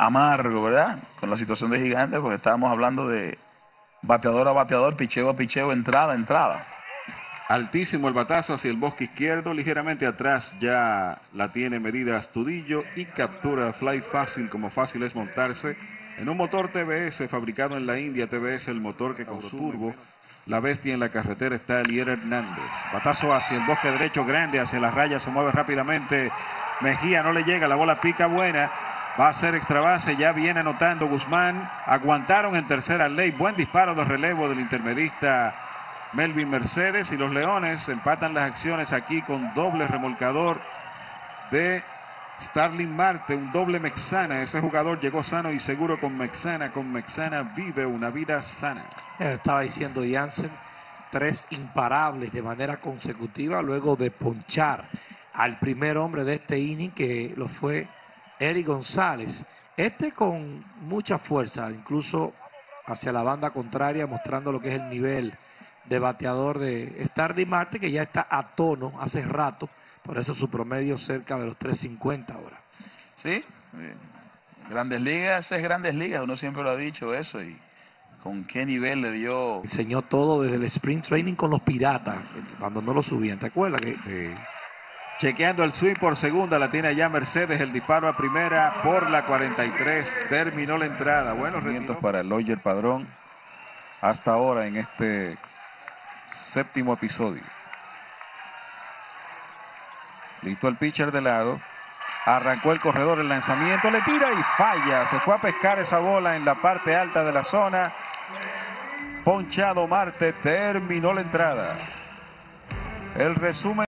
amargo, ¿verdad? Con la situación de Gigantes, porque estábamos hablando de bateador a bateador, picheo a picheo, entrada a entrada. Altísimo el batazo hacia el bosque izquierdo, ligeramente atrás ya la tiene medida Astudillo y captura fly fácil, como fácil es montarse en un motor TBS fabricado en la India. TBS, el motor que con turbo. La bestia en la carretera está Elier Hernández. Batazo hacia el bosque derecho, grande, hacia las rayas, se mueve rápidamente. Mejía no le llega, la bola pica buena. Va a ser extra base, ya viene anotando Guzmán. Aguantaron en tercera ley. Buen disparo de relevo del intermedista Melvin Mercedes, y los Leones empatan las acciones aquí con doble remolcador de Starling Marte, un doble Mexana. Ese jugador llegó sano y seguro con Mexana. Con Mexana vive una vida sana. Estaba diciendo Jansen, 3 imparables de manera consecutiva luego de ponchar al primer hombre de este inning, que lo fue Erik González. Con mucha fuerza, incluso hacia la banda contraria, mostrando lo que es el nivel de bateador de Starling Marte, que ya está a tono hace rato, por eso su promedio cerca de los 350 ahora. Sí, Grandes Ligas es Grandes Ligas, uno siempre lo ha dicho eso, y con qué nivel le dio. Enseñó todo desde el sprint training con los Piratas, cuando no lo subían, ¿te acuerdas? Sí. Chequeando el swing por segunda, la tiene allá Mercedes, el disparo a primera por la 43, terminó la entrada. Buenos rendimientos para Loyer Padrón hasta ahora en este séptimo episodio. Listo el pitcher de lado. Arrancó el corredor, el lanzamiento, le tira y falla. Se fue a pescar esa bola en la parte alta de la zona. Ponchado Marte, terminó la entrada. El resumen.